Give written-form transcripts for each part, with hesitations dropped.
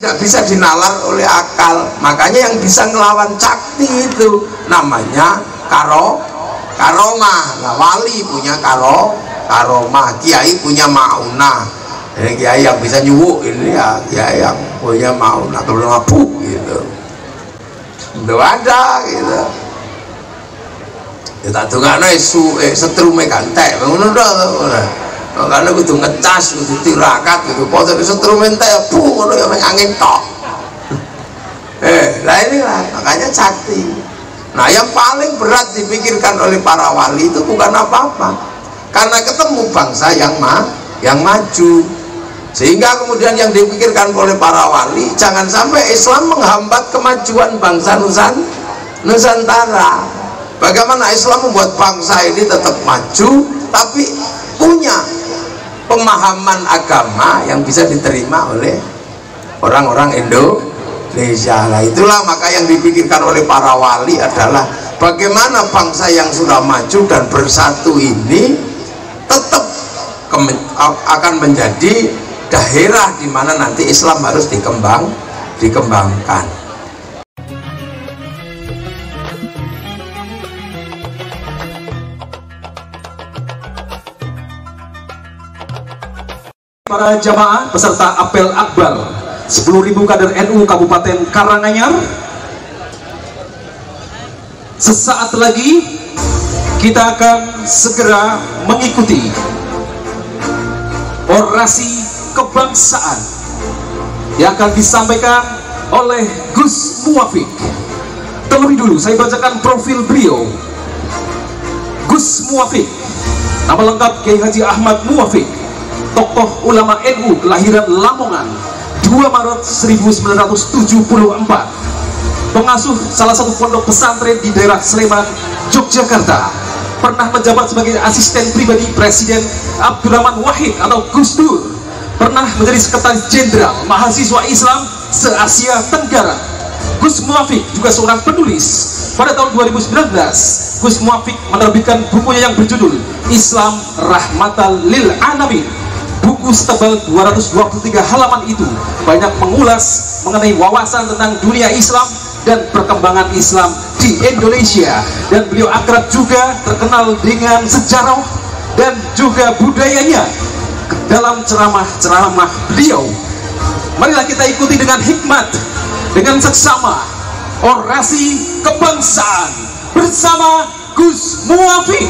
tidak bisa dinalar oleh akal. Makanya yang bisa ngelawan cakti itu namanya karomah. Nah, wali punya karomah, kiai punya maunah. Ini kiai yang bisa nyuwuk, ini ya kiai yang punya maunah atau mabuk gitu. Itu ada gitu. Ya tak dongakno setrume kantek ngono tok. Karena kudu ngecas, kudu tirakat, kudu poso instrumen teh ngono ya angin tok. Lah inilah makanya cakti. Nah, yang paling berat dipikirkan oleh para wali itu bukan apa-apa. Karena ketemu bangsa yang maju. Sehingga kemudian yang dipikirkan oleh para wali, jangan sampai Islam menghambat kemajuan bangsa Nusantara. Bagaimana Islam membuat bangsa ini tetap maju tapi punya pemahaman agama yang bisa diterima oleh orang-orang Indonesia. Nah, itulah maka yang dipikirkan oleh para wali adalah bagaimana bangsa yang sudah maju dan bersatu ini tetap akan menjadi daerah di mana nanti Islam harus dikembangkan. Para jamaah peserta apel akbar 10.000 kader NU Kabupaten Karanganyar, sesaat lagi kita akan segera mengikuti orasi kebangsaan yang akan disampaikan oleh Gus Muwafiq. Terlebih dulu saya bacakan profil beliau. Gus Muwafiq, nama lengkap Kiai Haji Ahmad Muwafiq, tokoh ulama NU kelahiran Lamongan 2 Maret 1974, pengasuh salah satu pondok pesantren di daerah Sleman, Yogyakarta, pernah menjabat sebagai asisten pribadi Presiden Abdurrahman Wahid atau Gus Dur, pernah menjadi sekretaris jenderal mahasiswa Islam se-Asia Tenggara. Gus Muwafiq juga seorang penulis. Pada tahun 2019 Gus Muwafiq menerbitkan bukunya yang berjudul Islam Rahmatan Lil Alamin. Buku setebal 223 halaman itu banyak mengulas mengenai wawasan tentang dunia Islam dan perkembangan Islam di Indonesia, dan beliau akrab juga terkenal dengan sejarah dan juga budayanya dalam ceramah-ceramah beliau. Marilah kita ikuti dengan hikmat, dengan seksama orasi kebangsaan bersama Gus Muwafiq.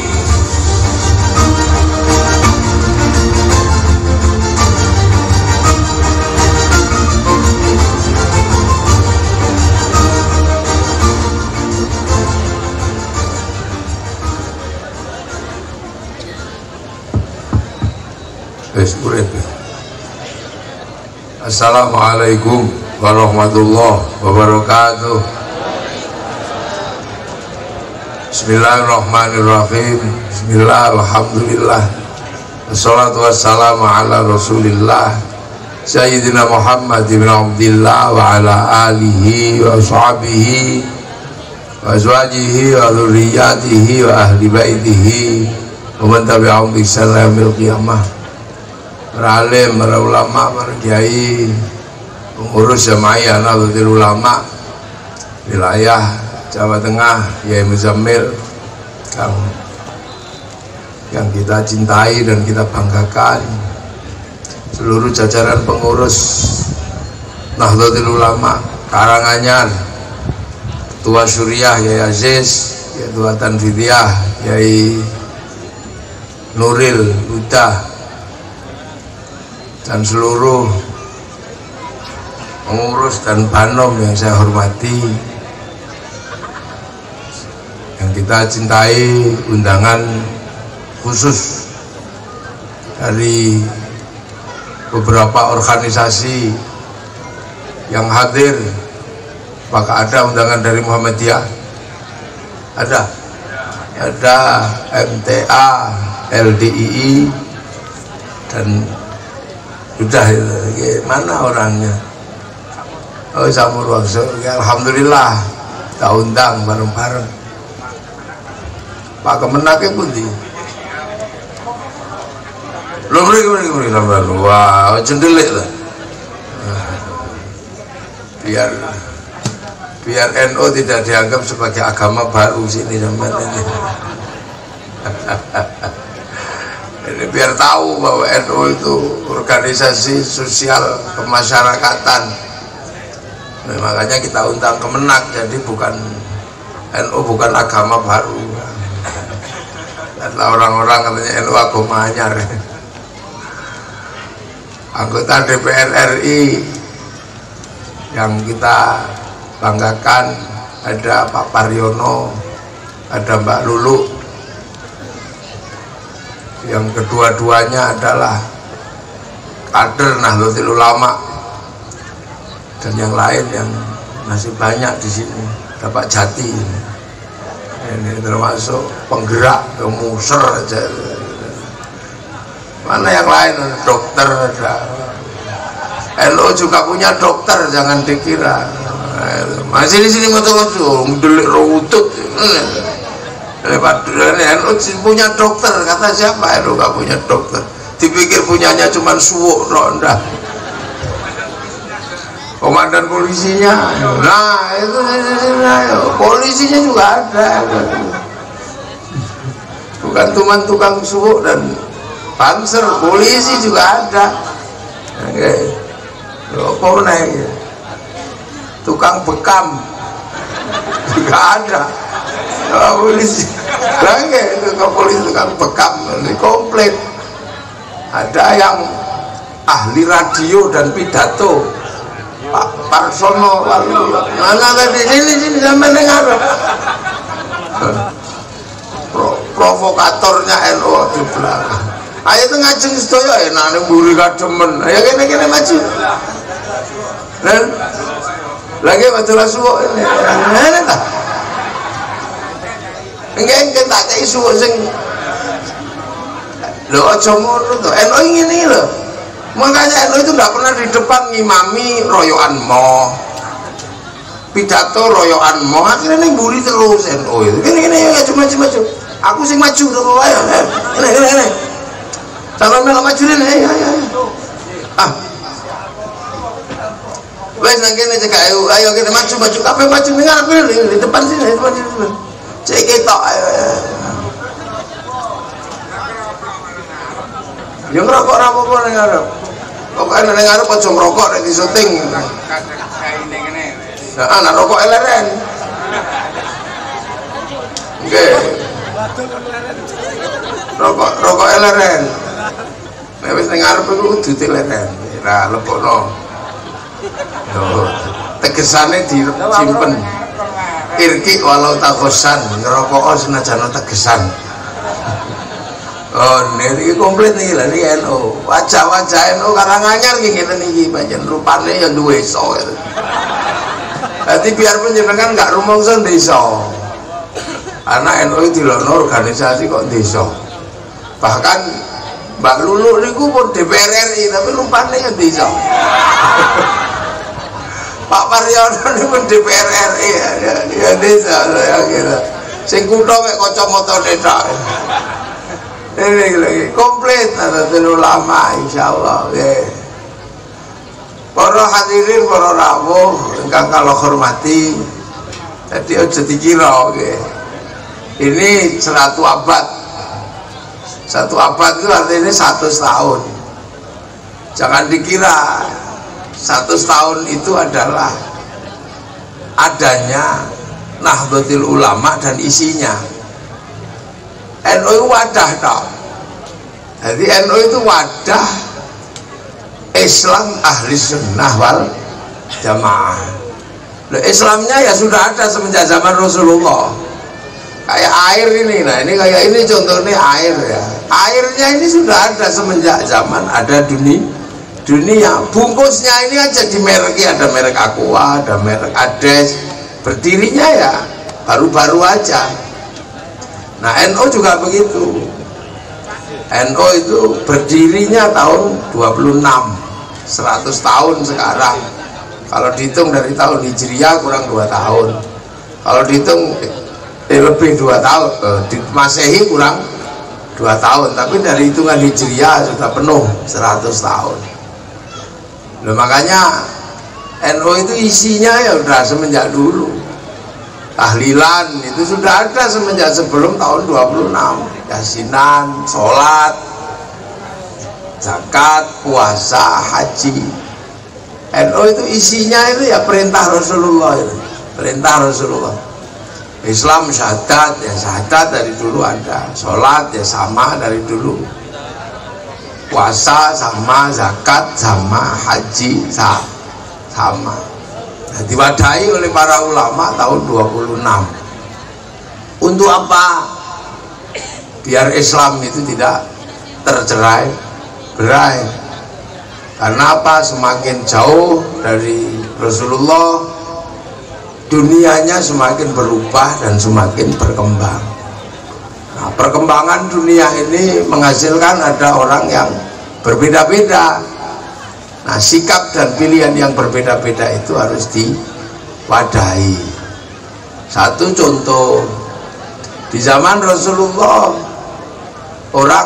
Assalamualaikum warahmatullahi wabarakatuh. Bismillahirrahmanirrahim. Bismillah, alhamdulillah, wassalatu wassalamu ala rasulillah Sayyidina Muhammad bin Abdillah wa ala alihi wa sahbihi wa azwajihi wa dhurriyyatihi wa ahli baitihi wa man tabi'ahum bi ihsan ila yaumil qiyamah. Para alim, para ulama, para kiai, pengurus jamaah Nahdlatul Ulama wilayah Jawa Tengah, Yai Muzammil yang kita cintai dan kita banggakan, seluruh jajaran pengurus Nahdlatul Ulama Karanganyar, Ketua Syuriah Yai Aziz, Ketua Tanfidiyah Yai Nuril Huda, dan seluruh pengurus dan banom yang saya hormati, yang kita cintai, undangan khusus dari beberapa organisasi yang hadir. Apakah ada undangan dari Muhammadiyah? Ada MTA, LDII, dan sudah mana orangnya? Oh, Samur Wakso. Ya, alhamdulillah kita undang bareng-bareng. Pak Kemenake pun di. Belum lagi. Wah, cendelik lah. biar NU tidak dianggap sebagai agama baru sini sampai ini. Ini biar tahu bahwa NU itu organisasi sosial kemasyarakatan. Nah, makanya kita undang Kemenak, jadi bukan NU bukan agama baru. Kata orang-orang katanya NU agama anyar. Anggota DPR RI yang kita banggakan ada Pak Paryono, ada Mbak Lulu, yang kedua-duanya adalah kader Nahdlatul Ulama, dan yang lain yang masih banyak di sini, ada Pak Jati, ini termasuk penggerak kemuser aja. Mana yang lain, dokter ada. NU juga punya dokter, jangan dikira. Masih di sini betul-betul mendelik rutut. NU punya dokter, kata siapa NU gak punya dokter? Dipikir punyanya cuma suwuk, ronda. Komandan polisinya, nah itu polisinya juga ada. Bukan cuma tukang suwuk dan panser, polisi juga ada. Oke, apa naik? Tukang bekam juga ada. Polisi, oke, tukang polisi, tukang bekam, ini komplit. Ada yang ahli radio dan pidato, Pak Parsono, lalu mana tadi sini sampai dengar. Provokatornya NU di belakang. Ayo itu ngajeng sedaya enak ning mburi kademen. Ayo kene maju. Dan lagi masalah suwuk ini. Ngene ta? Enggak tak kei suwuk sing lho aja ngono to. NU ngene lho. Makanya NU itu enggak pernah di depan ngimami royokan mo. Pidato royokan mo, akhirnya ning mburi terus NU itu. Kene ya maju. Aku sing maju to wae. Kene. Calon melok maju dene, ayo. Wes nang kene cek ayo kene maju kabeh maju ning arep di depan sini, maju. Cek ketok ayo. Yo ngerokok ra apa-apa ning arep. Pokoke ning arep aja ngerokok nek di syuting. Heeh, nek rokok eleren. Oke. Rokok eleren. Nek wis ning arep iku kudu dileren. Ra lebokno. Lho, tegesane disimpen. Irki walau takosan, ngerokok senajan tegesan. Oh, niki komplit niki lha niki NU. Wajah-wajah NU Karanganyar iki ngene niki, pancen rupane ya duwe iso. Dadi biarpun jenengan enggak rumangsa desa. Anak NU dilono organisasi kok desa. Bahkan Mbak Lulu niku pun DPR RI tapi rupane ya desa. Pak Paryono niku DPR RI ya desa ya kira. Sing kutho mek kacamata tok. Ini lagi komplit Nahdlatul Ulama insyaallah nggih. Para hadirin, para rawuh ingkang kula hormati. Dadi aja dikira nggih. Ini 100 abad. 1 abad itu artinya 100 tahun. Jangan dikira 100 tahun itu adalah adanya Nahdlatul Ulama dan isinya. NU wadah toh. Jadi NU itu wadah Islam ahli sunnah wal jamaah. Islamnya ya sudah ada semenjak zaman Rasulullah. Kayak air ini, nah ini kayak ini contohnya air ya. Airnya ini sudah ada semenjak zaman ada dunia. Bungkusnya ini aja dimereki, ada merek Aqua, ada merek Ades. Berdirinya ya baru-baru aja. Nah NU juga begitu. NU itu berdirinya tahun 26, 100 tahun sekarang. Kalau dihitung dari tahun Hijriah kurang 2 tahun. Kalau dihitung lebih 2 tahun, di Masehi kurang 2 tahun. Tapi dari hitungan Hijriah sudah penuh 100 tahun. Nah, makanya NU itu isinya ya udah semenjak dulu. Tahlilan itu sudah ada semenjak sebelum tahun 26. Yasinan, sholat, zakat, puasa, haji. NU itu isinya itu ya perintah Rasulullah itu. Perintah Rasulullah. Islam syahadat, ya syahadat dari dulu ada. Sholat ya sama dari dulu. Puasa sama, zakat sama, haji sama. Nah, diwadahi oleh para ulama tahun 26. Untuk apa? Biar Islam itu tidak tercerai-berai. Karena apa? Semakin jauh dari Rasulullah, dunianya semakin berubah dan semakin berkembang. Nah, perkembangan dunia ini menghasilkan ada orang yang berbeda-beda. Nah, sikap dan pilihan yang berbeda-beda itu harus diwadahi. Satu contoh, di zaman Rasulullah orang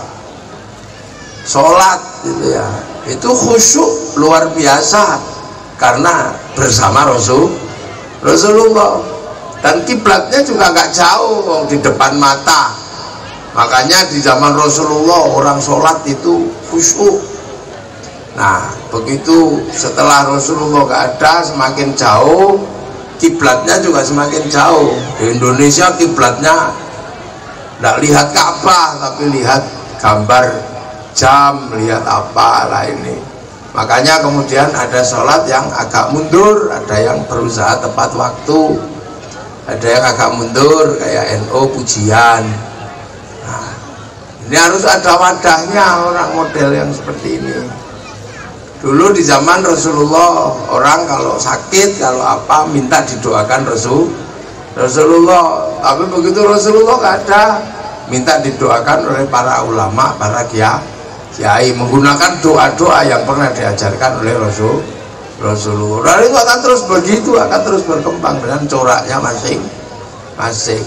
sholat gitu ya, itu khusyuk luar biasa karena bersama Rasulullah, dan kiblatnya juga gak jauh di depan mata. Makanya di zaman Rasulullah orang sholat itu khusyuk. Nah, begitu setelah Rasulullah gak ada, semakin jauh, kiblatnya juga semakin jauh. Di Indonesia kiblatnya tidak lihat Ka'bah, tapi lihat gambar jam, lihat apa lah ini. Makanya kemudian ada sholat yang agak mundur, ada yang berusaha tepat waktu, ada yang agak mundur kayak NU pujian. Nah, ini harus ada wadahnya orang model yang seperti ini. Dulu di zaman Rasulullah orang kalau sakit, kalau apa minta didoakan Rasulullah. Tapi begitu Rasulullah gak ada, minta didoakan oleh para ulama, para kiai, menggunakan doa-doa yang pernah diajarkan oleh Rasulullah. Dan itu akan terus begitu, akan terus berkembang dengan coraknya masing-masing.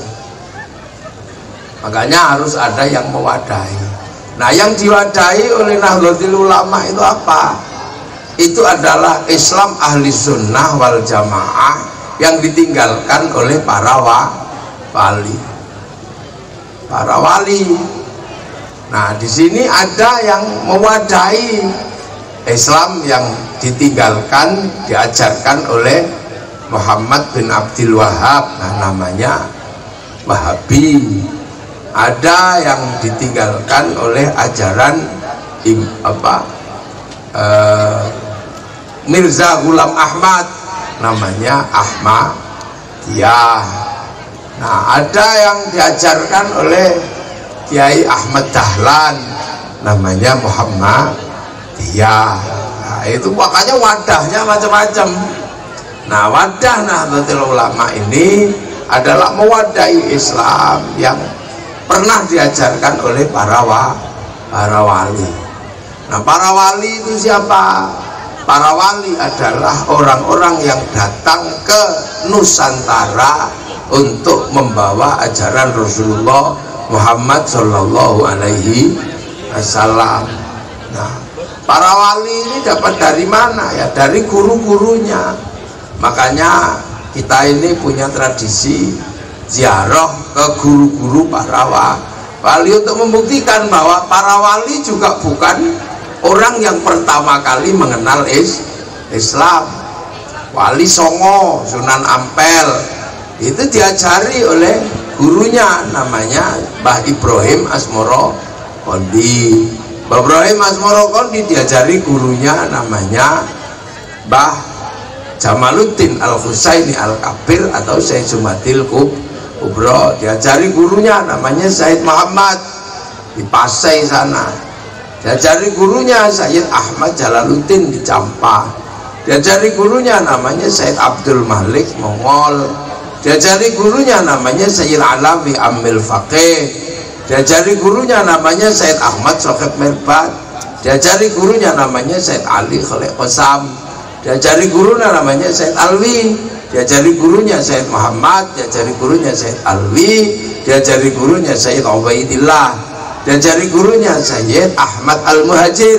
Makanya harus ada yang mewadahi. Nah, yang diwadahi oleh Nahdlatul Ulama itu apa? Itu adalah Islam ahli sunnah wal jamaah yang ditinggalkan oleh para wali. Nah, di sini ada yang mewadahi Islam yang ditinggalkan, diajarkan oleh Muhammad bin Abdul Wahab. Nah, namanya Wahabi. Ada yang ditinggalkan oleh ajaran Mirza Ghulam Ahmad, namanya Ahmadiyah. Nah, ada yang diajarkan oleh Kiai Ahmad Dahlan, namanya Muhammadiyah. Nah, itu makanya wadahnya macam-macam. Nah, wadah Nahdlatul Ulama ini adalah mewadahi Islam yang pernah diajarkan oleh para wali. Nah, para wali itu siapa? Para wali adalah orang-orang yang datang ke Nusantara untuk membawa ajaran Rasulullah Muhammad Shallallahu Alaihi Wasallam. Nah, para wali ini dapat dari mana? Ya dari guru-gurunya. Makanya kita ini punya tradisi ziarah ke guru-guru para wali untuk membuktikan bahwa para wali juga bukan orang yang pertama kali mengenal Islam. Wali Songo, Sunan Ampel itu diajari oleh gurunya, namanya Mbah Ibrahim Asmoro Kondi. Mbah Ibrahim Asmoro Kondi diajari gurunya namanya Mbah Jamaluddin Al-Husaini Al-Kabir atau Syekh Jumadil Kubro. Diajari gurunya namanya Said Muhammad di Pasai sana. Diajari gurunya Sayyid Ahmad Jalaluddin di Campa. Diajari gurunya namanya Sayyid Abdul Malik Mongol. Diajari gurunya namanya Sayyid Alawi Amil Faqih. Diajari gurunya namanya Sayyid Ahmad Sohib Mirbat. Diajari gurunya namanya Sayyid Ali Khalid Qasam. Diajari gurunya namanya Sayyid Alwi. Diajari gurunya Sayyid Muhammad. Diajari gurunya Sayyid Alwi. Diajari gurunya Sayyid Ubaidillah. Diajari gurunya Sayyid Ahmad Al-Muhajir.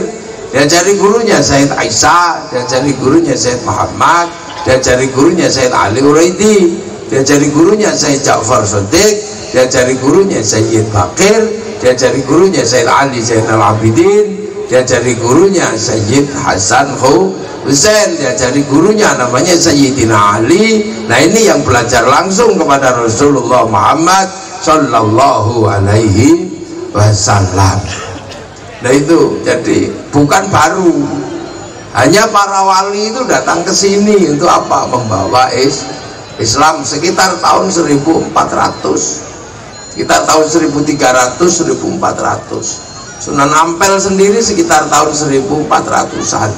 diajari gurunya Sayyid Aisyah, diajari gurunya Sayyid Muhammad, diajari gurunya Sayyid Ali Uraidi, diajari gurunya Sayyid Ja'far Shadiq, diajari gurunya Sayyid Bakir, diajari gurunya Sayyid Ali Zainal Abidin, diajari gurunya Sayyid Hasan Husain, diajari gurunya namanya Sayyidina Ali. Nah ini yang belajar langsung kepada Rasulullah Muhammad Sallallahu Alaihi Wasallam. Nah itu jadi bukan baru, hanya para wali itu datang ke sini untuk apa? Membawa Islam sekitar tahun 1400, sekitar tahun 1300 1400. Sunan Ampel sendiri sekitar tahun 1400-an.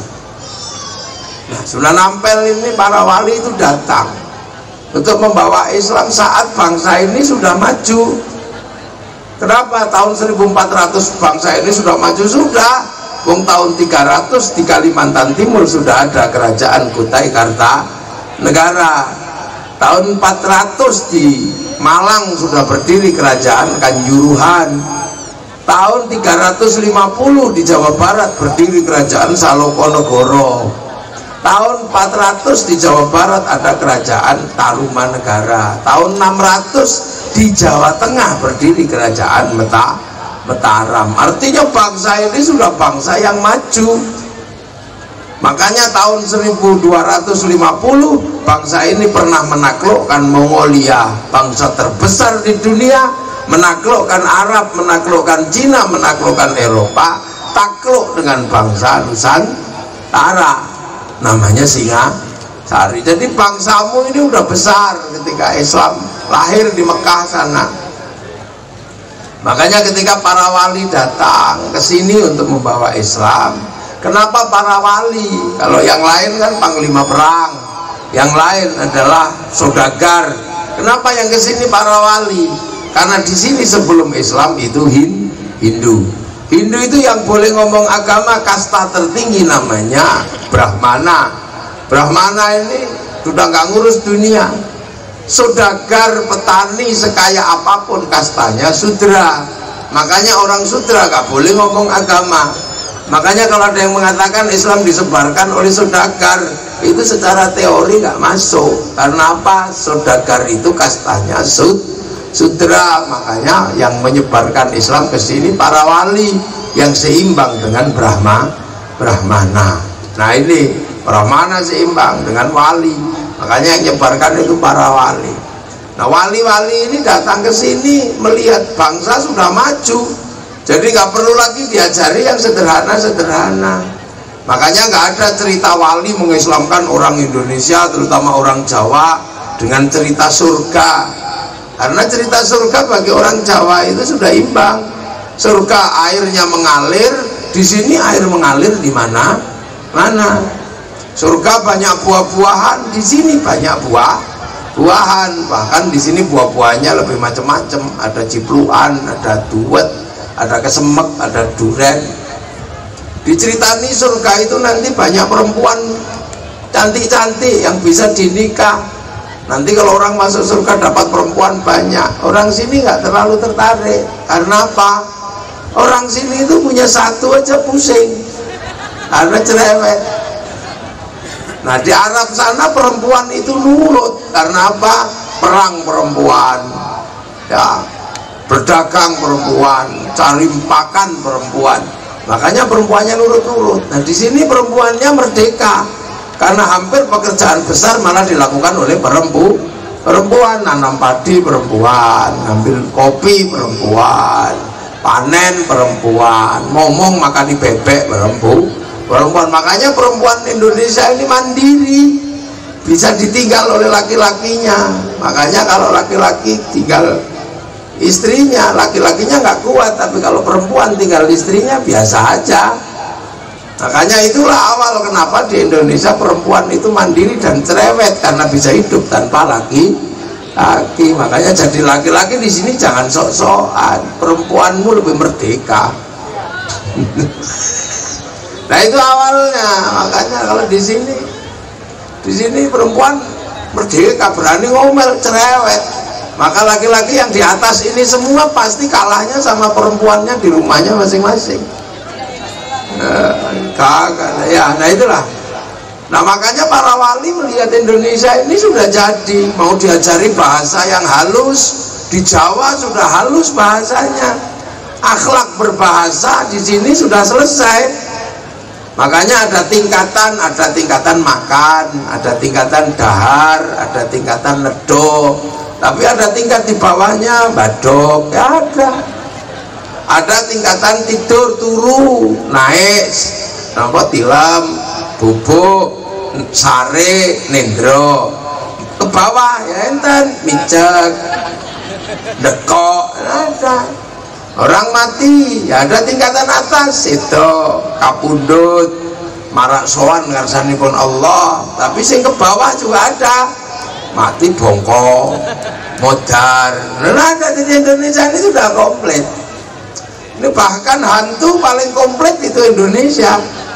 Nah, Sunan Ampel ini para wali itu datang untuk membawa Islam saat bangsa ini sudah maju. Kenapa tahun 1400 bangsa ini sudah maju? Sudah, wong tahun 300 di Kalimantan Timur sudah ada kerajaan Kutai Kartanegara. Tahun 400 di Malang sudah berdiri kerajaan Kanjuruhan. Tahun 350 di Jawa Barat berdiri kerajaan Salokonegoro. Tahun 400 di Jawa Barat ada kerajaan Tarumanegara. Tahun 600 di Jawa Tengah berdiri kerajaan Mataram. Artinya bangsa ini sudah bangsa yang maju. Makanya tahun 1250 bangsa ini pernah menaklukkan Mongolia, bangsa terbesar di dunia, menaklukkan Arab, menaklukkan Cina, menaklukkan Eropa, takluk dengan bangsa Nusantara, namanya Singasari. Jadi bangsamu ini udah besar ketika Islam lahir di Mekah sana. Makanya ketika para wali datang ke sini untuk membawa Islam, kenapa para wali? Kalau yang lain kan panglima perang, yang lain adalah saudagar. Kenapa yang ke sini para wali? Karena di sini sebelum Islam itu Hindu. Hindu itu yang boleh ngomong agama kasta tertinggi namanya Brahmana. Brahmana ini sudah nggak ngurus dunia. Saudagar, petani, sekaya apapun kastanya Sudra. Makanya orang Sudra nggak boleh ngomong agama. Makanya kalau ada yang mengatakan Islam disebarkan oleh saudagar, itu secara teori nggak masuk. Karena apa? Saudagar itu kastanya Sudra. Makanya yang menyebarkan Islam ke sini para wali yang seimbang dengan Brahmana. Nah ini Brahmana seimbang dengan wali, makanya yang menyebarkan itu para wali. Nah wali-wali ini datang ke sini melihat bangsa sudah maju, jadi nggak perlu lagi diajari yang sederhana-sederhana. Makanya nggak ada cerita wali mengislamkan orang Indonesia, terutama orang Jawa, dengan cerita surga. Karena cerita surga bagi orang Jawa itu sudah imbang. Surga airnya mengalir, di sini air mengalir di mana? Surga banyak buah-buahan, di sini banyak buah-buahan. Bahkan di sini buah-buahnya lebih macam-macam. Ada cipluan, ada duet, ada kesemek, ada duren. Diceritani surga itu nanti banyak perempuan cantik-cantik yang bisa dinikah. Nanti kalau orang masuk surga dapat perempuan banyak. Orang sini nggak terlalu tertarik. Karena apa? Orang sini itu punya satu aja pusing, karena cerewet. Nah di Arab sana perempuan itu nurut. Karena apa? Perang perempuan, ya, berdagang perempuan, cari makan perempuan. Makanya perempuannya nurut-nurut. Nah di sini perempuannya merdeka. Karena hampir pekerjaan besar malah dilakukan oleh perempuan. Nanam padi perempuan, ngambil kopi perempuan, panen perempuan, ngomong makan di bebek perempuan. Makanya perempuan Indonesia ini mandiri, bisa ditinggal oleh laki-lakinya. Makanya kalau laki-laki tinggal istrinya, laki-lakinya nggak kuat. Tapi kalau perempuan tinggal istrinya biasa aja. Makanya itulah awal kenapa di Indonesia perempuan itu mandiri dan cerewet, karena bisa hidup tanpa laki. Makanya jadi laki-laki di sini jangan sok-sokan, perempuanmu lebih merdeka. Nah itu awalnya. Makanya kalau di sini perempuan merdeka, berani ngomel, cerewet. Maka laki-laki yang di atas ini semua pasti kalahnya sama perempuannya di rumahnya masing-masing. Kagak ya. Nah itulah. Nah makanya para wali melihat Indonesia ini sudah jadi, mau diajari bahasa yang halus. Di Jawa sudah halus bahasanya, akhlak berbahasa di sini sudah selesai. Makanya ada tingkatan makan, ada tingkatan dahar, ada tingkatan ledok, tapi ada tingkat di bawahnya badok, ya ada tingkatan tidur turu naik, nampak tilam, bubuk, sare, nendro, ke bawah ya enten micek, dekok, ada. Orang mati ya ada tingkatan atas itu kapundut, marak sowan ngarsanipun Allah, tapi sing ke bawah juga ada mati bongkok, modar. Nah ada di Indonesia ini sudah komplit. Ini bahkan hantu paling komplit itu Indonesia.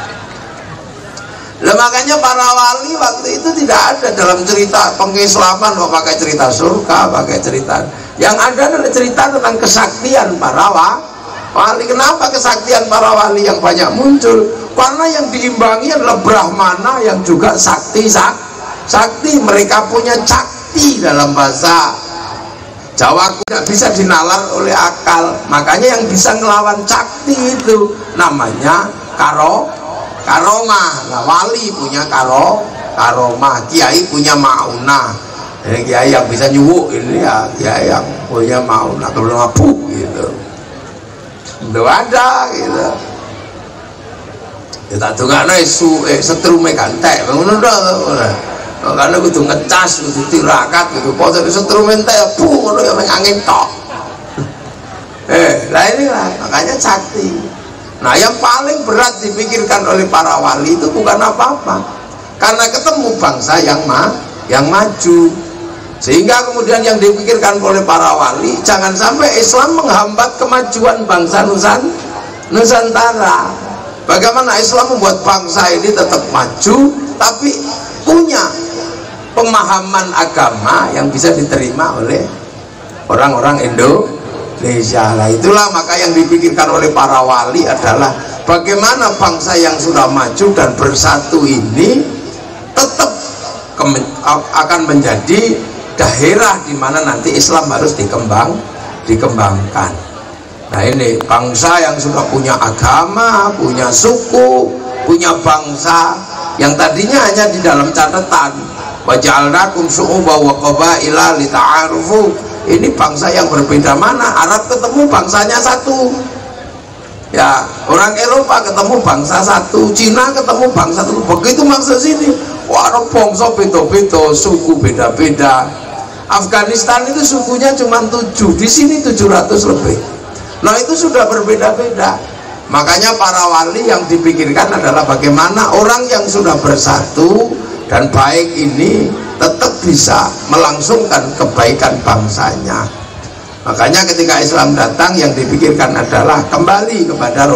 Nah, makanya para wali waktu itu tidak ada dalam cerita pengislaman mau pakai cerita surga, pakai cerita. Yang ada adalah cerita tentang kesaktian para wali. Kenapa kesaktian para wali yang banyak muncul? Karena yang diimbangi adalah Brahmana yang juga sakti. Mereka punya cakti dalam bahasa Jawa tidak bisa dinalar oleh akal. Makanya yang bisa ngelawan cakti itu namanya karomah. Nah, wali punya karomah, kiai punya maunah. Ini kiai yang bisa nyuwuk ini ya kiai yang punya maunah, belum mabuk gitu. Itu ada gitu. Ya tak dongakno setrume kantek ngono to. Karena kudu ngecas, kudu tirakat, kudu poso setrume entek ngono ya angin tok. Lah inilah makanya cakti. Nah yang paling berat dipikirkan oleh para wali itu bukan apa-apa, karena ketemu bangsa yang maju. Sehingga kemudian yang dipikirkan oleh para wali, jangan sampai Islam menghambat kemajuan bangsa Nusantara. Bagaimana Islam membuat bangsa ini tetap maju tapi punya pemahaman agama yang bisa diterima oleh orang-orang Indonesia. Nah itulah maka yang dipikirkan oleh para wali adalah bagaimana bangsa yang sudah maju dan bersatu ini tetap akan menjadi daerah di mana nanti Islam harus dikembangkan. Nah ini bangsa yang sudah punya agama, punya suku, punya bangsa yang tadinya hanya di dalam catatan waja'alnakum syu'uban wa qabaila lita'arufu. Ini bangsa yang berbeda mana? Arab ketemu bangsanya satu. Ya, orang Eropa ketemu bangsa satu, Cina ketemu bangsa satu. Begitu maksud sini. Wah, bangsa beda-beda, suku beda-beda. Afghanistan itu sukunya cuma 7, di sini 700 lebih. Nah itu sudah berbeda-beda. Makanya para wali yang dipikirkan adalah bagaimana orang yang sudah bersatu dan baik ini tetap bisa melangsungkan kebaikan bangsanya. Makanya ketika Islam datang yang dipikirkan adalah kembali kepada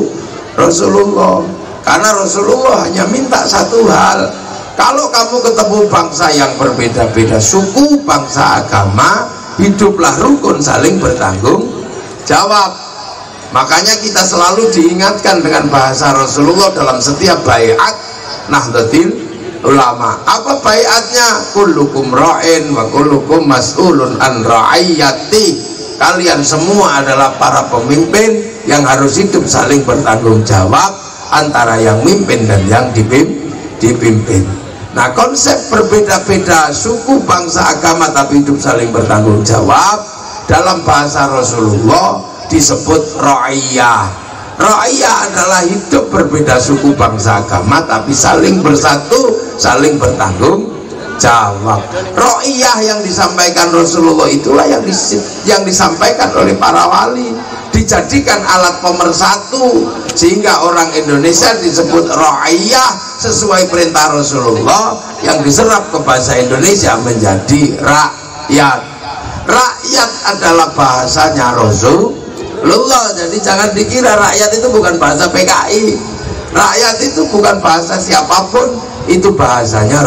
Rasulullah. Karena Rasulullah hanya minta satu hal, kalau kamu ketemu bangsa yang berbeda-beda suku, bangsa, agama, hiduplah rukun saling bertanggung jawab. Makanya kita selalu diingatkan dengan bahasa Rasulullah dalam setiap baiat Nahdlatul Ulama. Apa baiatnya? Kullukum ra'in wa kullukum mas'ulun an ra'iyati. Kalian semua adalah para pemimpin yang harus hidup saling bertanggung jawab antara yang mimpin dan yang dipimpin. Nah konsep berbeda-beda suku, bangsa, agama tapi hidup saling bertanggung jawab dalam bahasa Rasulullah disebut ra'iyah. Ra'iyah adalah hidup berbeda suku, bangsa, agama tapi saling bersatu, saling bertanggung jawab. Ra'iyah yang disampaikan Rasulullah itulah yang disampaikan oleh para wali, dijadikan alat pemersatu sehingga orang Indonesia disebut ra'iyah sesuai perintah Rasulullah yang diserap ke bahasa Indonesia menjadi rakyat. Rakyat adalah bahasanya Rasulullah. Jadi jangan dikira rakyat itu bukan bahasa PKI. Rakyat itu bukan bahasa siapapun, itu bahasanya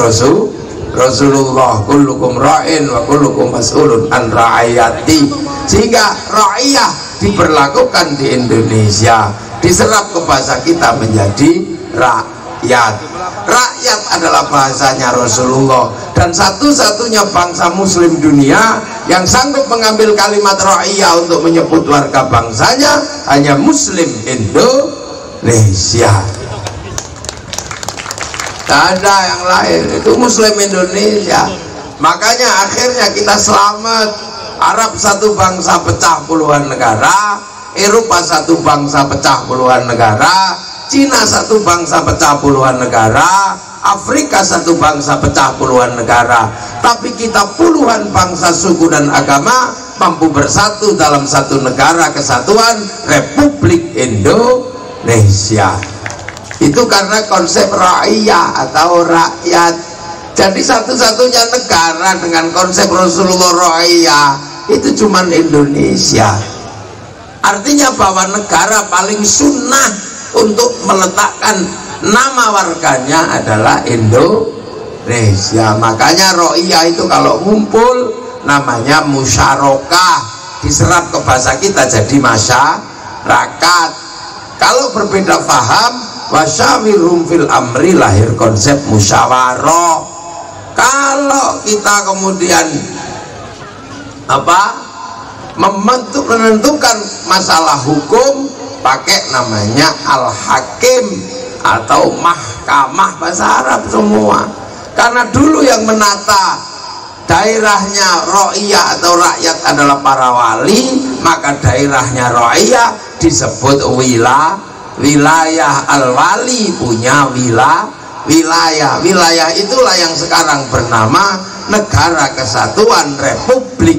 Rasulullah. Kullukum ra'in wa kullukum mas'ulun an ra'ayati. Sehingga ra'iyah diberlakukan di Indonesia, diserap ke bahasa kita menjadi rakyat. Rakyat adalah bahasanya Rasulullah, dan satu-satunya bangsa muslim dunia yang sanggup mengambil kalimat ra'iyah untuk menyebut warga bangsanya hanya muslim Indonesia. Tak ada yang lain, itu muslim Indonesia. Makanya akhirnya kita selamat. Arab satu bangsa pecah puluhan negara, Eropa satu bangsa pecah puluhan negara, Cina satu bangsa pecah puluhan negara, Afrika satu bangsa pecah puluhan negara. Tapi kita puluhan bangsa, suku dan agama mampu bersatu dalam satu negara kesatuan, Republik Indonesia. Itu karena konsep ra'iyah atau rakyat. Jadi satu-satunya negara dengan konsep Rasulullah ra'iyah itu cuman Indonesia. Artinya bahwa negara paling sunnah untuk meletakkan nama warganya adalah Indonesia. Makanya ra'iyah itu kalau ngumpul namanya musyarakah, diserap ke bahasa kita jadi masyarakat. Kalau berbeda paham, wasyawirhum fil amri, lahir konsep musyawarah. Kalau kita kemudian menentukan masalah hukum pakai namanya al-hakim atau mahkamah, bahasa Arab semua. Karena dulu yang menata daerahnya ra'iyah atau rakyat adalah para wali, maka daerahnya ra'iyah disebut wilayah. Al-wali punya wilayah. Wilayah itulah yang sekarang bernama Negara Kesatuan Republik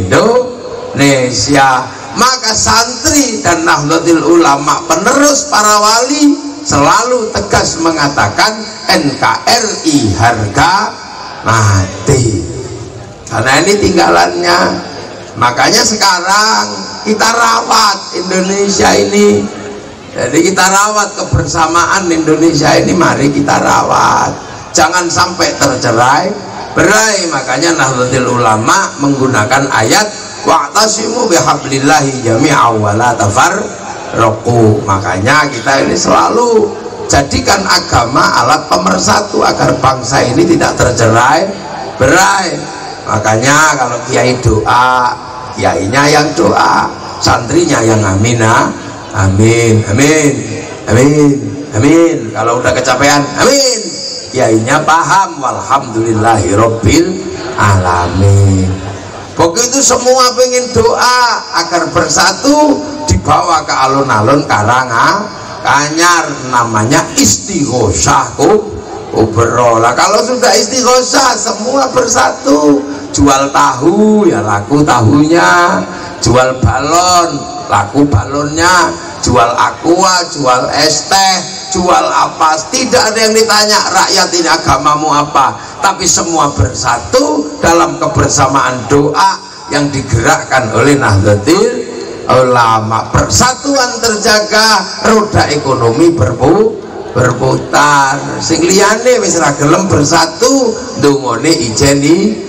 Indonesia. Maka santri dan Nahdlatul Ulama, penerus para wali, selalu tegas mengatakan NKRI harga mati, karena ini tinggalannya. Makanya sekarang kita rawat Indonesia ini. Jadi kita rawat kebersamaan Indonesia ini, mari kita rawat, jangan sampai tercerai berai. Makanya Nahdlatul Ulama menggunakan ayat wa'tasimu bihablillahi jami'an wa la tafarraqu. Makanya kita ini selalu jadikan agama alat pemersatu agar bangsa ini tidak tercerai berai. Makanya kalau kiai doa, kiainya yang doa, santrinya yang amina, amin, amin, amin, amin. Kalau udah kecapean, amin, kiainya paham, walhamdulillahi rabbil alamin. Begitu semua pengen doa agar bersatu, dibawa ke alun-alun Karanganyar, namanya istighosah kubro. Lah kalau sudah istighosah semua bersatu, jual tahu ya laku tahunya, jual balon laku balonnya, jual aqua, jual es teh, jual apa, tidak ada yang ditanya rakyat ini agamamu apa, tapi semua bersatu dalam kebersamaan doa yang digerakkan oleh Nahdlatul Ulama. Persatuan terjaga, roda ekonomi berputar. Sing liyane wis ra gelem bersatu, ndongone ijen.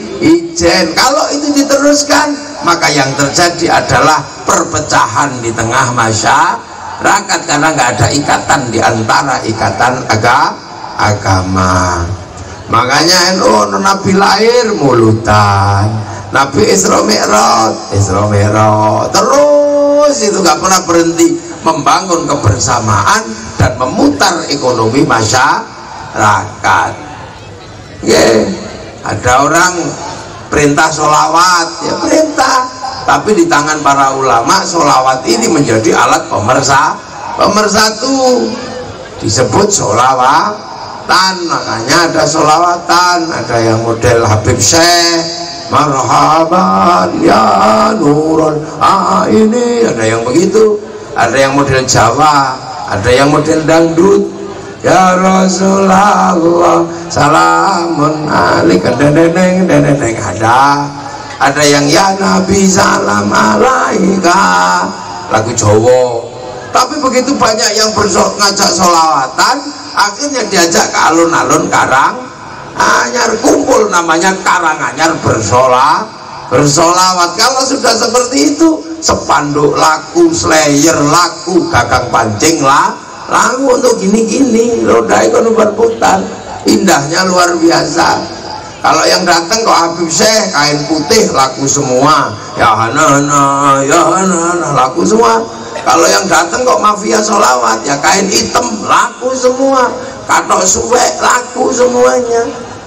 Kalau itu diteruskan, maka yang terjadi adalah perpecahan di tengah masyarakat karena nggak ada ikatan di antara ikatan agama. Makanya Nabi lahir mulutan, Nabi Isra Mi'raj terus itu nggak pernah berhenti membangun kebersamaan dan memutar ekonomi masyarakat. Ada orang perintah sholawat, ya perintah, tapi di tangan para ulama sholawat ini menjadi alat pemersatu, disebut sholawatan. Makanya ada sholawatan, ada yang model Habib Syekh, marhaban ya nurul ini, ada yang begitu, ada yang model Jawa, ada yang model dangdut, ya Rasulullah salamun alaika deneng, ada yang ya Nabi salam alaika, lagu Jawa. Tapi begitu banyak yang ngajak sholawatan, akhirnya diajak ke alun-alun Karanganyar, kumpul namanya Karanganyar bersolawat. Kalau sudah seperti itu, sepanduk laku, slayer laku, gagang pancing laku untuk gini-gini, roda itu berputar, indahnya luar biasa. Kalau yang datang kok Habib Syekh kain putih laku semua, ya hana laku semua. Kalau yang datang kok mafia sholawat ya kain hitam laku semua, katok suwek laku semuanya.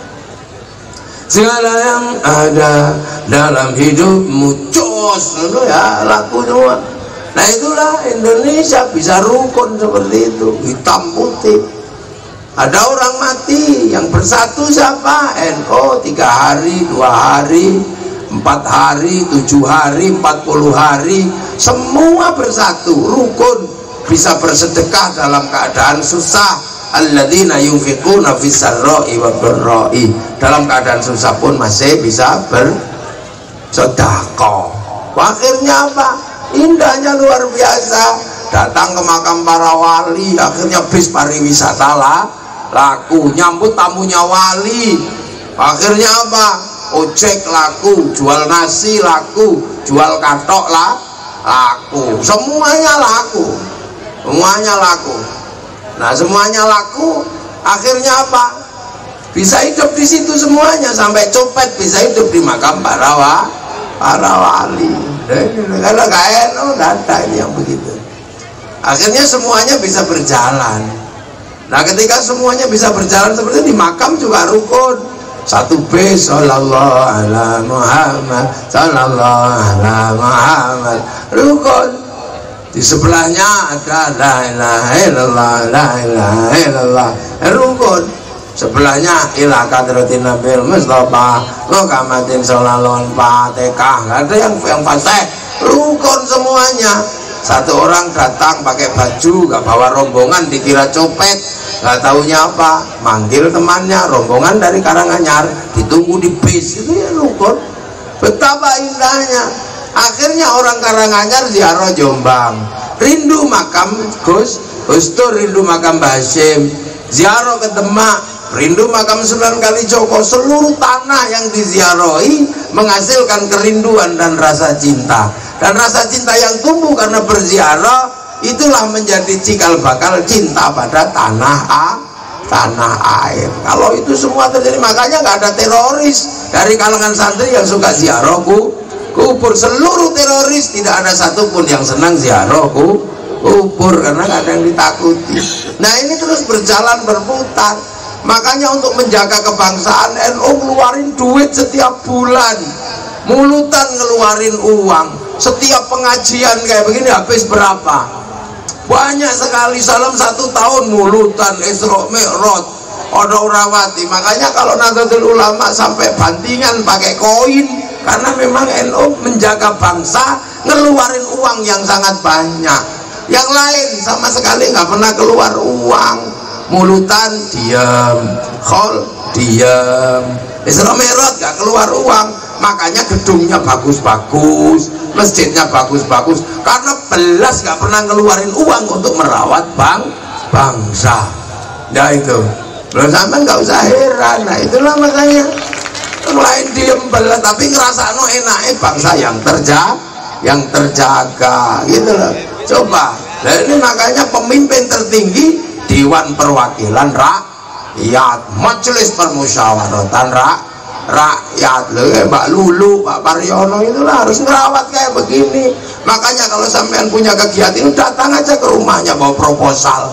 Segala yang ada dalam hidupmu cos ya laku semua. Nah itulah Indonesia bisa rukun seperti itu, hitam putih. Ada orang mati yang bersatu siapa? NU 3 hari, 2 hari, 4 hari, 7 hari, 40 hari, semua bersatu rukun, bisa bersedekah dalam keadaan susah. Alladzina yunfiquna fis sarra'i wa dharra'i, dalam keadaan susah pun masih bisa bersedekah. Akhirnya apa? Indahnya luar biasa. Datang ke makam para wali, akhirnya bis pariwisata laku, nyambut tamunya wali. Akhirnya apa? Ojek laku, jual nasi laku, jual katok laku, semuanya laku, semuanya laku. Nah semuanya laku, akhirnya apa? Bisa hidup di situ semuanya, sampai copet bisa hidup di makam para wali. Kalau kayak data ini yang begitu. Akhirnya semuanya bisa berjalan. Nah ketika semuanya bisa berjalan seperti itu, di makam juga rukun. 1B sallallahu ala Muhammad sallallahu ala Muhammad, rukun. Di sebelahnya ada la ilaha illallah, la ilaha illallah, rukun. Sebelahnya ila kadratin nabil mustafa lokamatin sallallahu fatihah, ada yang fasih, rukun semuanya. Satu orang datang pakai baju gak bawa rombongan, dikira copet, gak taunya apa, manggil temannya, rombongan dari Karanganyar, ditunggu di bis, itu ya rukun. Betapa indahnya. Akhirnya orang Karanganyar ziarah Jombang, rindu makam Gus Dur, rindu makam Mbah Hasyim, ziarah ke Demak, rindu makam Sunan Kalijogo. Seluruh tanah yang diziarahi menghasilkan kerinduan dan rasa cinta, dan rasa cinta yang tumbuh karena berziarah itulah menjadi cikal bakal cinta pada tanah air. Kalau itu semua terjadi, makanya nggak ada teroris dari kalangan santri yang suka ziarah kubur. Seluruh teroris tidak ada satupun yang senang ziarah kubur, karena nggak ada yang ditakuti. Nah ini terus berjalan berputar. Makanya untuk menjaga kebangsaan, NU ngeluarin duit setiap bulan, mulutan ngeluarin uang. Setiap pengajian kayak begini habis berapa? Banyak sekali. Salam 1 tahun mulutan, Isra Mi'raj, Odo Rawati. Makanya kalau Nahdlatul Ulama sampai bantingan pakai koin, karena memang NU menjaga bangsa, ngeluarin uang yang sangat banyak. Yang lain sama sekali nggak pernah keluar uang. Mulutan diam, khol diam, Isra Mi'raj gak keluar uang. Makanya gedungnya bagus-bagus, masjidnya bagus-bagus, karena belas gak pernah ngeluarin uang untuk merawat bangsa. Nah itu belum sampai, nggak usah heran. Nah itulah makanya yang lain diem belas, tapi ngerasa enaknya bangsa yang terjaga gitu loh. Coba, nah ini makanya pemimpin tertinggi Dewan Perwakilan Rakyat, Majelis Permusyawaratan Rakyat, Mbak Lulu, Pak Paryono, itulah harus ngerawat kayak begini. Makanya kalau sampean punya kegiatan, datang aja ke rumahnya bawa proposal.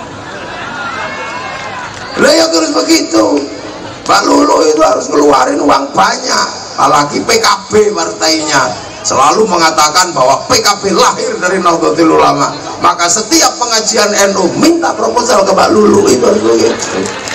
Lah ya terus begitu. Pak Lulu itu harus ngeluarin uang banyak, apalagi PKB partainya selalu mengatakan bahwa PKB lahir dari Nahdlatul Ulama. Maka setiap pengajian NU minta proposal ke Pak Lulu, itu harus begitu.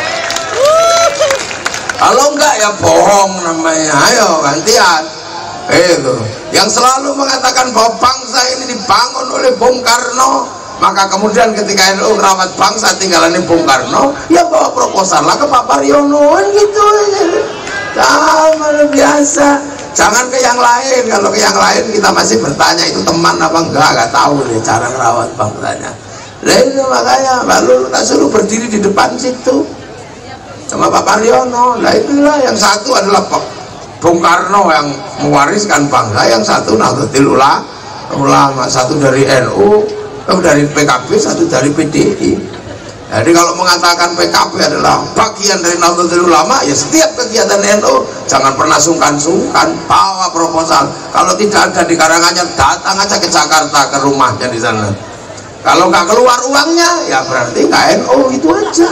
Kalau enggak ya bohong namanya. Ayo gantian. Itu yang selalu mengatakan bahwa bangsa ini dibangun oleh Bung Karno. Maka kemudian ketika NU merawat bangsa tinggalannya Bung Karno, ya bawa proposal lah ke Pak Paryono, gitu aja. Sama biasa. Jangan ke yang lain. Kalau ke yang lain kita masih bertanya itu teman apa enggak tahu nih cara merawat bangsanya. Nah itu makanya lalu tak suruh berdiri di depan situ sama Pak Paryono. Nah itulah, yang satu adalah Bung Karno yang mewariskan bangsa, yang satu Nahdlatul Ulama, satu dari NU, satu dari PKB, satu dari PDI. Jadi kalau mengatakan PKB adalah bagian dari Nahdlatul Ulama, ya setiap kegiatan NU jangan pernah sungkan-sungkan bawa proposal. Kalau tidak ada di Karanganyar, datang aja ke Jakarta, ke rumahnya di sana. Kalau nggak keluar uangnya, ya berarti nggak NU, itu aja.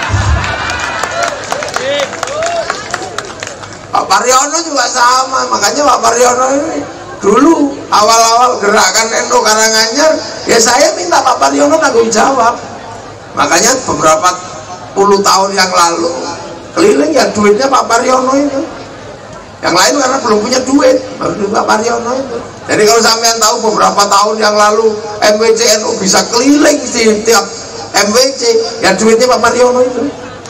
Pak Paryono juga sama, makanya Pak Paryono ini dulu awal-awal gerakan NU Karanganyar, ya saya minta Pak Paryono tanggung jawab. Makanya beberapa puluh tahun yang lalu keliling ya duitnya Pak Paryono itu. Yang lain karena belum punya duit, baru Pak Paryono itu. Jadi kalau sampean tahu beberapa tahun yang lalu MWC NU bisa keliling di tiap MWC, ya duitnya Pak Paryono itu.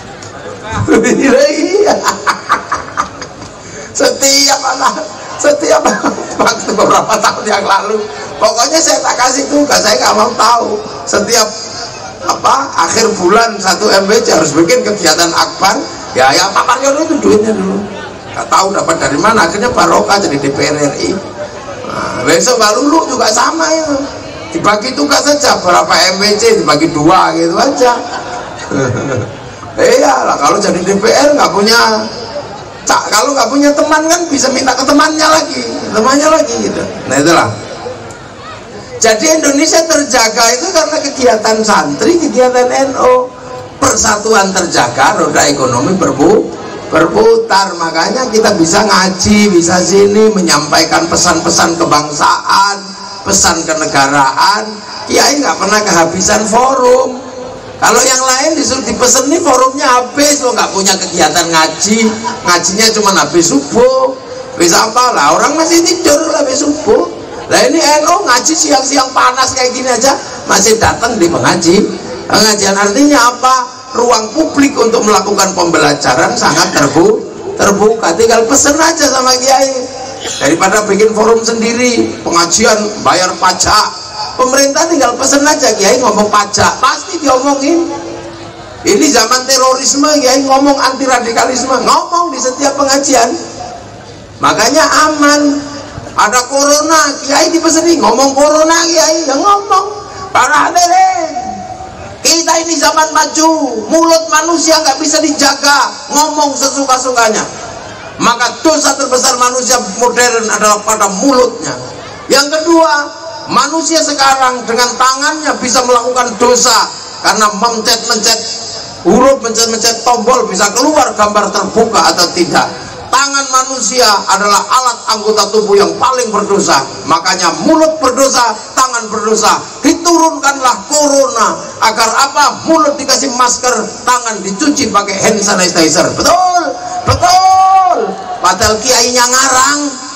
Setiap waktu beberapa tahun yang lalu, pokoknya saya tak kasih tugas, saya nggak mau tahu. Setiap akhir bulan satu MWC harus bikin kegiatan akbar, ya Pak Paryono itu duitnya dulu nggak tahu dapat dari mana, akhirnya barokah jadi DPR RI. Nah, besok Pak Lulu juga sama itu, dibagi tugas saja, berapa MWC dibagi 2 gitu aja. Iyalah, kalau jadi DPR nggak punya kalau nggak punya teman kan bisa minta ke temannya lagi gitu. Nah itulah. Jadi Indonesia terjaga itu karena kegiatan santri, kegiatan NU. Persatuan terjaga, roda ekonomi berputar. Makanya kita bisa ngaji, bisa sini menyampaikan pesan-pesan kebangsaan, pesan kenegaraan. Kiai nggak pernah kehabisan forum. Kalau yang lain disuruh dipesen nih forumnya habis, lo nggak punya kegiatan ngaji, ngajinya cuma habis subuh. Bisa apa lah, orang masih tidur habis subuh. Nah ini NU ngaji siang-siang panas kayak gini aja masih datang di pengajian. Artinya apa? Ruang publik untuk melakukan pembelajaran sangat terbuka. Tinggal pesen aja sama kiai. Daripada bikin forum sendiri, pengajian bayar pajak, pemerintah tinggal pesen aja, kiai ngomong pajak pasti diomongin. Ini zaman terorisme, kiai ngomong anti radikalisme, ngomong di setiap pengajian. Makanya aman. Ada corona, kiai dipeseni ngomong corona, kiai yang ngomong. Para hadirin, kita ini zaman maju, mulut manusia nggak bisa dijaga, ngomong sesuka-sukanya. Maka dosa terbesar manusia modern adalah pada mulutnya. Yang kedua, manusia sekarang dengan tangannya bisa melakukan dosa karena mencet-mencet huruf, mencet-mencet tombol bisa keluar gambar terbuka atau tidak. Tangan manusia adalah alat anggota tubuh yang paling berdosa. Makanya mulut berdosa, tangan berdosa. Diturunkanlah corona agar apa? Mulut dikasih masker, tangan dicuci pakai hand sanitizer. Betul, betul. Padahal kiainya ngarang,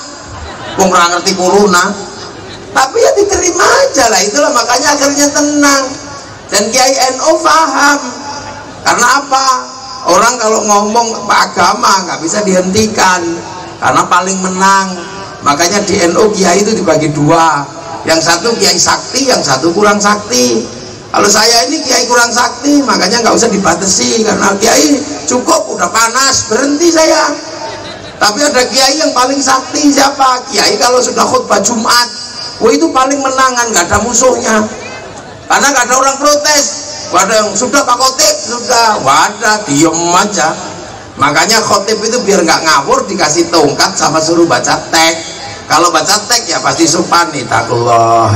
kok nggak ngerti corona. Tapi ya diterima aja lah. Itulah makanya akhirnya tenang. Dan Kiai NU paham. Karena apa? Orang kalau ngomong agama nggak bisa dihentikan karena paling menang. Makanya di NU kiai itu dibagi 2. Yang satu kiai sakti, yang satu kurang sakti. Kalau saya ini kiai kurang sakti, makanya nggak usah dibatasi karena kiai cukup udah panas berhenti saya. Tapi ada kiai yang paling sakti, siapa? Kiai kalau sudah khutbah Jumat, itu paling menangan, nggak ada musuhnya. Karena nggak ada orang protes. Ada yang sudah Pak Khotib, sudah wadah diem aja. Makanya khotib itu biar nggak ngawur dikasih tongkat sama suruh baca teks. Kalau baca teks ya pasti sopan, itakullah.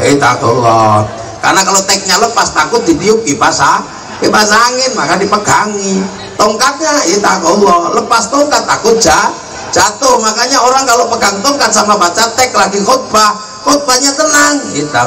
Karena kalau teksnya lepas takut ditiup kipas angin, maka dipegangi. Tongkatnya itakullah, lepas tongkat takut jatuh. Makanya orang kalau pegang tongkat sama baca teks lagi khutbahnya tenang,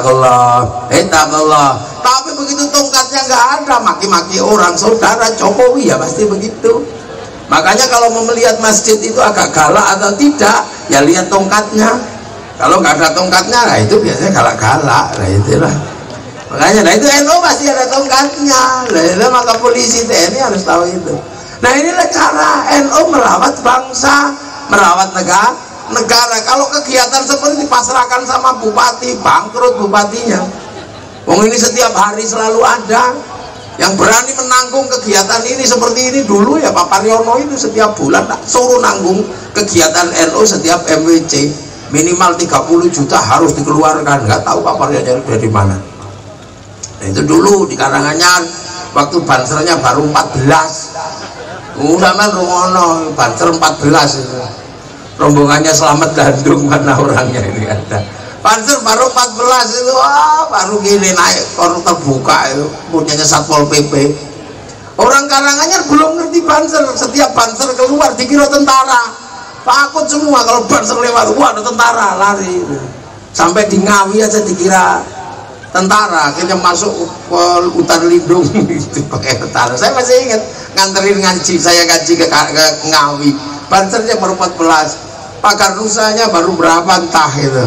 itakullah. Tapi begitu tongkatnya nggak ada, maki-maki orang saudara Jokowi ya pasti begitu. Makanya kalau mau melihat masjid itu agak galak atau tidak, ya lihat tongkatnya. Kalau nggak ada tongkatnya, nah itu biasanya galak-galak. Nah itulah. Makanya, nah itu NU pasti ada tongkatnya. Nah itu maka polisi TNI harus tahu itu. Nah inilah cara NU merawat bangsa, merawat negara. Kalau kegiatan seperti dipasrahkan sama bupati, bangkrut bupatinya. Wong ini setiap hari selalu ada yang berani menanggung kegiatan ini seperti ini. Dulu ya Pak Paryono itu setiap bulan suruh nanggung kegiatan NU setiap MWC minimal 30 juta harus dikeluarkan. Nggak tahu Pak Paryono dari mana. Itu dulu di Karanganyar waktu bansernya baru 14. Sampean rungono banser 14 itu. Rombongannya Selamat Dandung karena orangnya ini ada. Banser baru 14 itu, baru gini naik korup terbuka itu, punyanya Satpol PP. Orang Karanganyar belum ngerti banser, setiap banser keluar dikira tentara. Takut semua kalau banser lewat, wah ada tentara, lari. Sampai di Ngawi aja dikira tentara, akhirnya masuk ke hutan lindung gitu pakai tentara. Saya masih ingat nganterin ngaji, saya ngaji ke Ngawi, bansernya baru 14, pagar rusanya baru berapa entah itu.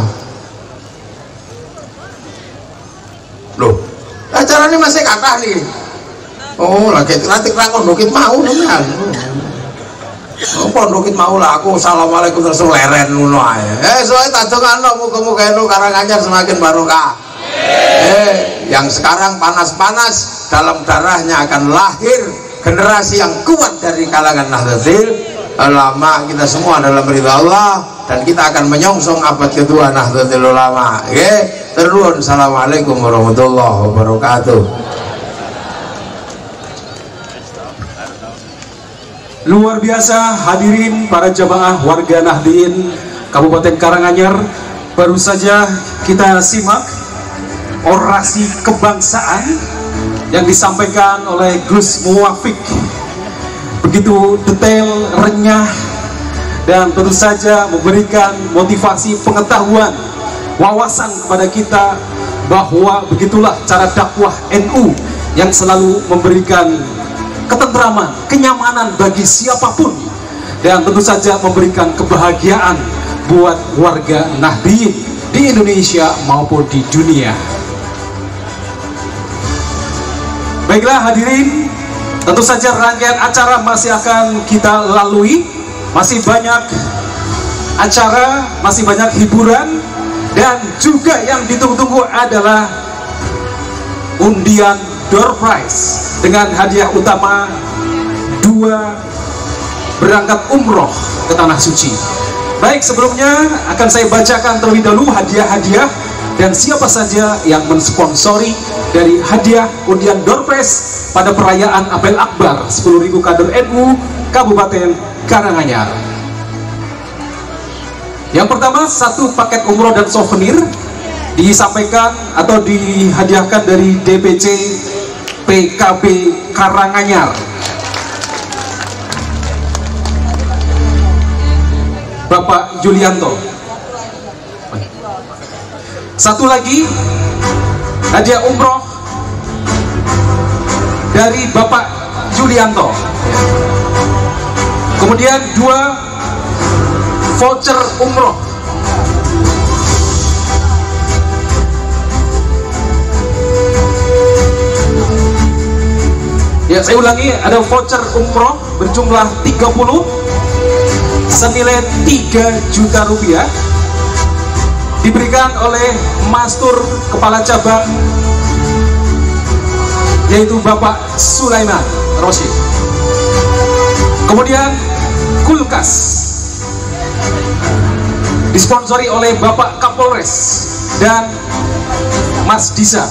Loh, acara ini masih kata nih. Oh, lagi nanti kondokit mau nih. Oh, kondokit mau lah aku. Assalamualaikum terus leren ngono ae. Soalnya tajungan muga-muga eno Karanganyar semakin barokah. Yang sekarang panas-panas dalam darahnya akan lahir generasi yang kuat dari kalangan Nahdlatul Ulama. Kita semua dalam ridha Allah dan kita akan menyongsong abad kedua Nahdlatul Ulama. Terus assalamualaikum warahmatullahi wabarakatuh. Luar biasa hadirin para jamaah warga Nahdien Kabupaten Karanganyar, baru saja kita simak orasi kebangsaan yang disampaikan oleh Gus Muwafiq. Begitu detail, renyah, dan tentu saja memberikan motivasi pengetahuan, wawasan kepada kita bahwa begitulah cara dakwah NU yang selalu memberikan ketentraman, kenyamanan bagi siapapun, dan tentu saja memberikan kebahagiaan buat warga Nahdien di Indonesia maupun di dunia. Baiklah hadirin, tentu saja rangkaian acara masih akan kita lalui, masih banyak acara, masih banyak hiburan, dan juga yang ditunggu-tunggu adalah undian door prize dengan hadiah utama 2 berangkat umroh ke Tanah Suci. Baik, sebelumnya akan saya bacakan terlebih dahulu hadiah-hadiah dan siapa saja yang mensponsori dari hadiah undian door prize pada perayaan Apel Akbar 10.000 kader NU Kabupaten Karanganyar. Yang pertama, 1 paket umroh dan souvenir disampaikan atau dihadiahkan dari DPC PKB Karanganyar. Bapak Julianto. 1 lagi hadiah umroh dari Bapak Julianto. Kemudian 2 voucher umroh. Ya, saya ulangi, ada voucher umroh berjumlah 30 senilai 3 juta rupiah diberikan oleh Mastur Kepala Cabang yaitu Bapak Sulaiman Rosyid. Kemudian kulkas disponsori oleh Bapak Kapolres dan Mas Disa.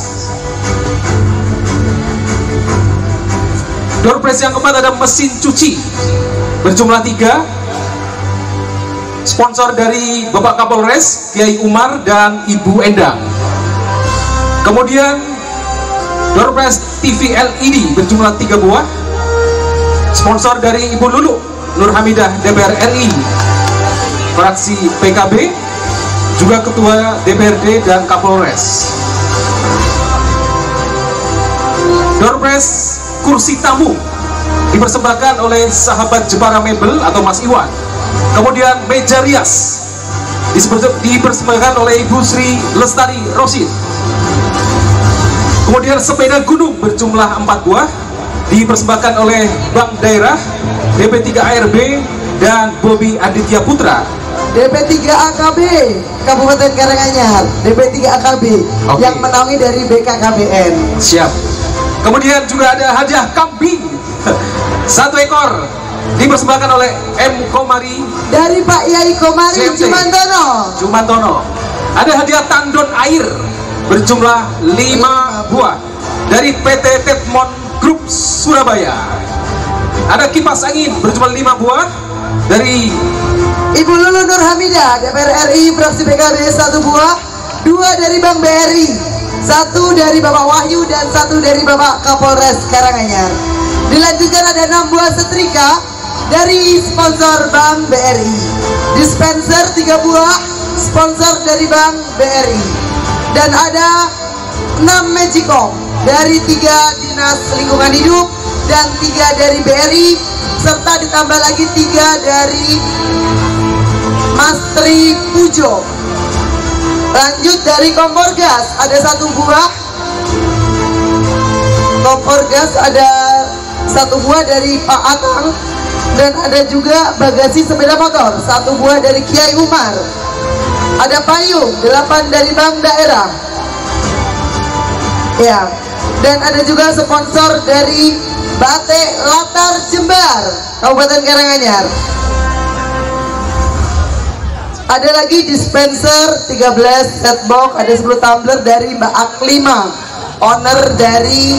Door prize yang keempat ada mesin cuci berjumlah 3 sponsor dari Bapak Kapolres Kiai Umar dan Ibu Endang. Kemudian door prize TV LED berjumlah 3 buah sponsor dari Ibu Lulu Nur Hamidah DPR RI fraksi PKB, juga Ketua DPRD dan Kapolres. Door prize kursi tamu dipersembahkan oleh sahabat Jepara Mebel atau Mas Iwan. Kemudian meja rias dipersembahkan oleh Ibu Sri Lestari Rosyid. Kemudian sepeda gunung berjumlah 4 buah dipersembahkan oleh Bank Daerah, DP3 ARB dan Bobi Aditya Putra. DP3 AKB Kabupaten Karanganyar, DP3 AKB yang menaungi dari BKKBN. Siap. Kemudian juga ada hadiah kambing 1 ekor dipersembahkan oleh M. Komari dari Pak Yai Komari CMC. Jumantono. Ada hadiah tandon air berjumlah 5 buah dari PT Tetmon Group Surabaya. Ada kipas angin berjumlah 5 buah dari Ibu Lulu Nur Hamidah DPR RI fraksi PKB 1 buah, 2 dari Bank BRI, 1 dari Bapak Wahyu dan 1 dari Bapak Kapolres Karanganyar. Dilanjutkan ada 6 buah setrika dari sponsor Bank BRI. Dispenser 3 buah sponsor dari Bank BRI. Dan ada 6 Magicom dari 3 Dinas Lingkungan Hidup dan 3 dari BRI, serta ditambah lagi 3 dari Mas Tri Pujo. Lanjut dari kompor gas ada 1 buah. Kompor gas ada 1 buah dari Pak Akang. Dan ada juga bagasi sepeda motor 1 buah dari Kiai Umar. Ada payung 8 dari Bank Daerah. Ya. Dan ada juga sponsor dari Batik Latar Jember Kabupaten Karanganyar. Ada lagi dispenser 13 set box, ada 10 tumbler dari Mbak Aklima, owner dari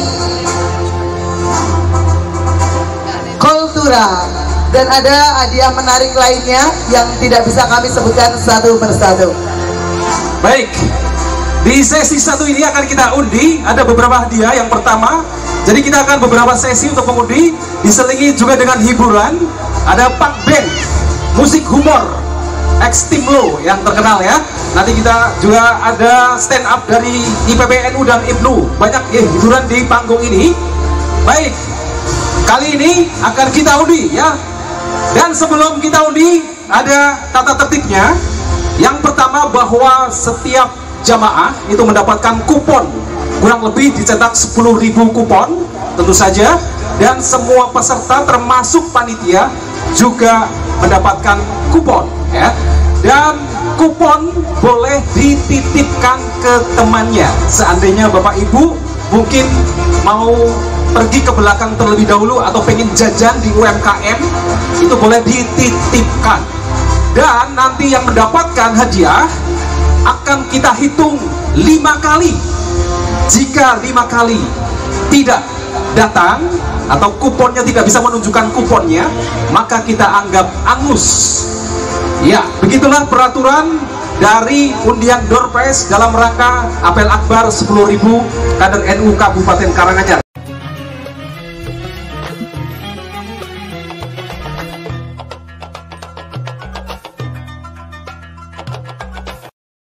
Kultura. Dan ada hadiah menarik lainnya yang tidak bisa kami sebutkan satu persatu. Baik, di sesi 1 ini akan kita undi. Ada beberapa hadiah. Yang pertama, jadi kita akan beberapa sesi untuk mengundi, diselingi juga dengan hiburan. Ada punk band musik humor X Timlo yang terkenal ya. Nanti kita juga ada stand up dari IPBNU dan IPNU. Banyak hiburan di panggung ini. Baik, kali ini akan kita undi ya. Dan sebelum kita undi, ada tata tertibnya. Yang pertama, bahwa setiap jamaah itu mendapatkan kupon, kurang lebih dicetak 10.000 kupon tentu saja, dan semua peserta termasuk panitia juga mendapatkan kupon ya. Dan kupon boleh dititipkan ke temannya. Seandainya Bapak Ibu mungkin mau pergi ke belakang terlebih dahulu atau pengen jajan di UMKM, itu boleh dititipkan. Dan nanti yang mendapatkan hadiah akan kita hitung 5 kali. Jika 5 kali tidak datang atau kuponnya tidak bisa menunjukkan kuponnya, maka kita anggap angus. Ya, begitulah peraturan dari undian Door Prize dalam rangka apel akbar 10.000 kader NU Kabupaten Karanganyar.